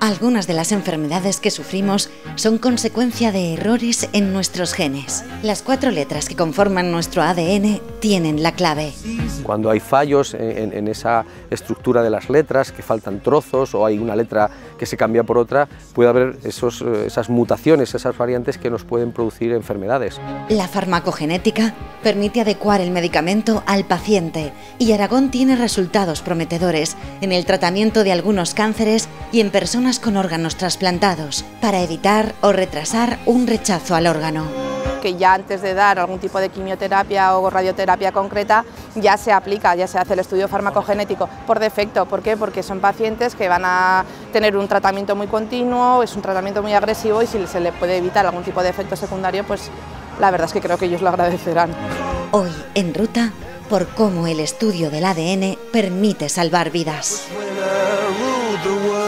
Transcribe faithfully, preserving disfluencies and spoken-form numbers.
Algunas de las enfermedades que sufrimos son consecuencia de errores en nuestros genes. Las cuatro letras que conforman nuestro A D N tienen la clave. Cuando hay fallos en, en esa estructura de las letras, que faltan trozos o hay una letra que se cambia por otra, puede haber esos, esas mutaciones, esas variantes que nos pueden producir enfermedades. La farmacogenética permite adecuar el medicamento al paciente y Aragón tiene resultados prometedores en el tratamiento de algunos cánceres y en personas con órganos trasplantados, para evitar o retrasar un rechazo al órgano. Que ya antes de dar algún tipo de quimioterapia o radioterapia concreta ya se aplica, ya se hace el estudio farmacogenético por defecto. ¿Por qué? Porque son pacientes que van a tener un tratamiento muy continuo, es un tratamiento muy agresivo y si se le puede evitar algún tipo de efecto secundario, pues la verdad es que creo que ellos lo agradecerán. Hoy en Ruta, por cómo el estudio del A D N permite salvar vidas.